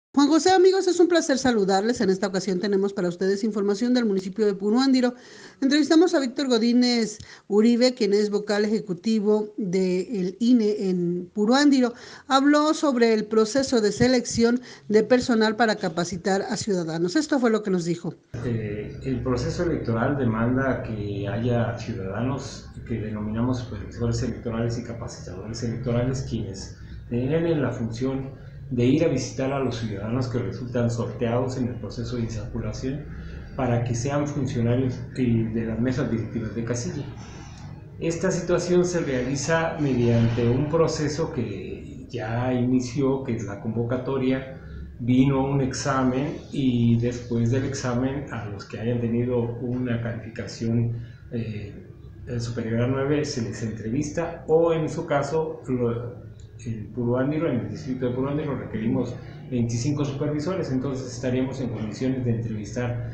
Juan José, amigos, es un placer saludarles. En esta ocasión tenemos para ustedes información del municipio de Puruándiro. Entrevistamos a Víctor Godínez Uribe, quien es vocal ejecutivo del INE en Puruándiro. Habló sobre el proceso de selección de personal para capacitar a ciudadanos. Esto fue lo que nos dijo. El proceso electoral demanda que haya ciudadanos que denominamos supervisores electorales y capacitadores electorales, quienes tienen la función de ir a visitar a los ciudadanos que resultan sorteados en el proceso de insaculación para que sean funcionarios de las mesas directivas de casilla. Esta situación se realiza mediante un proceso que ya inició, que es la convocatoria. Vino un examen y después del examen a los que hayan tenido una calificación superior a 9 se les entrevista, o en su caso en Puruándiro, en el distrito de Puruándiro, requerimos 25 supervisores, entonces estaríamos en condiciones de entrevistar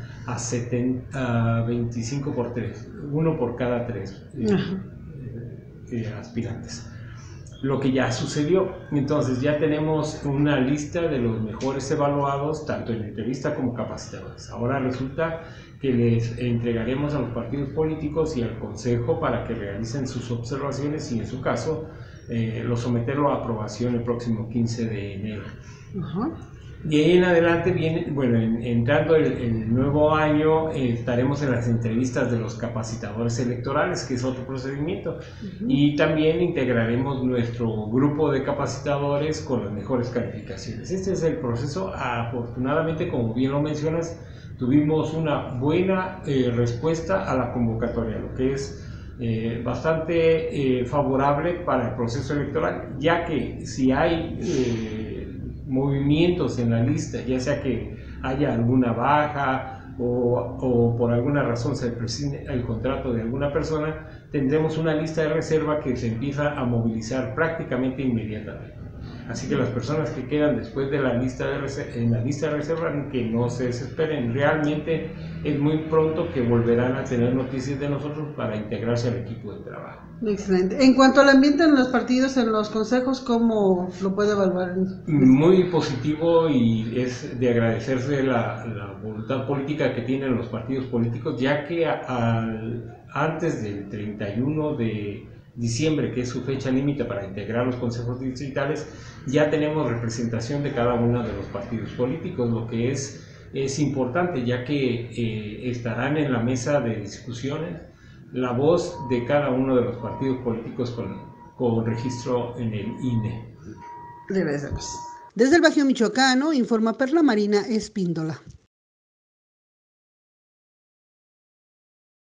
a 25 por 3, uno por cada 3 aspirantes. Lo que ya sucedió, entonces ya tenemos una lista de los mejores evaluados, tanto en entrevista como capacitadores. Ahora resulta que les entregaremos a los partidos políticos y al consejo para que realicen sus observaciones y en su caso lo someterlo a aprobación el próximo 15 de enero. De ahí en adelante viene, bueno, entrando el nuevo año, estaremos en las entrevistas de los capacitadores electorales, que es otro procedimiento, y también integraremos nuestro grupo de capacitadores con las mejores calificaciones. Este es el proceso. Afortunadamente, como bien lo mencionas, tuvimos una buena respuesta a la convocatoria, lo que es bastante favorable para el proceso electoral, ya que si hay movimientos en la lista, ya sea que haya alguna baja o por alguna razón se prescinde el contrato de alguna persona, tendremos una lista de reserva que se empieza a movilizar prácticamente inmediatamente. Así que las personas que quedan después de la lista en la lista de reserva, que no se desesperen, realmente es muy pronto que volverán a tener noticias de nosotros para integrarse al equipo de trabajo. Excelente. En cuanto al ambiente en los partidos, en los consejos, ¿cómo lo puede evaluar? Muy positivo, y es de agradecerse la voluntad política que tienen los partidos políticos, ya que antes del 31 de diciembre, que es su fecha límite para integrar los consejos distritales, ya tenemos representación de cada uno de los partidos políticos, lo que es importante, ya que estarán en la mesa de discusiones la voz de cada uno de los partidos políticos con registro en el INE. Desde el Bajío Michoacano, informa Perla Marina Espíndola.